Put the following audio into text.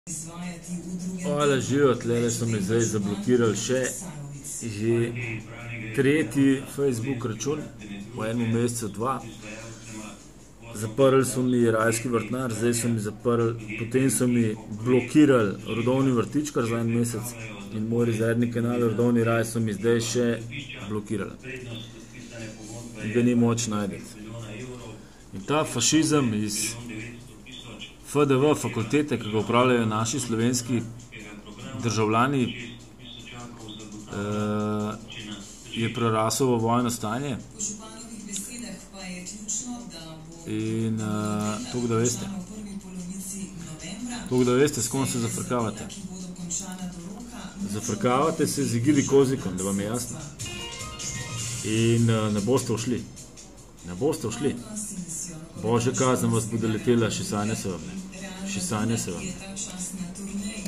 Hvala, živijo, tlele so mi zdaj zablokirali že tretji Facebook račun, v enem mesecu dva. Zaprli so mi Rajski vrtnar, zdaj so mi zaprli, potem so mi blokirali Rodovni vrtičkar za en mesec in moj rezervni kanal Rodovni raj so mi zdaj še blokirali. In ga ni moč najdeti. In ta fašizem iz FDV fakultete, ki ga upravljajo naši slovenski državljani, je prerasel v vojno stanje. In toliko da veste, s kom se zafrkavate. Zafrkavate se z Igili Kozikom, da vam je jasno. In ne boste ušli. Ne boste ušli. Božja kazen vas bo doletela, še sanje se vam. Še sanje se vam.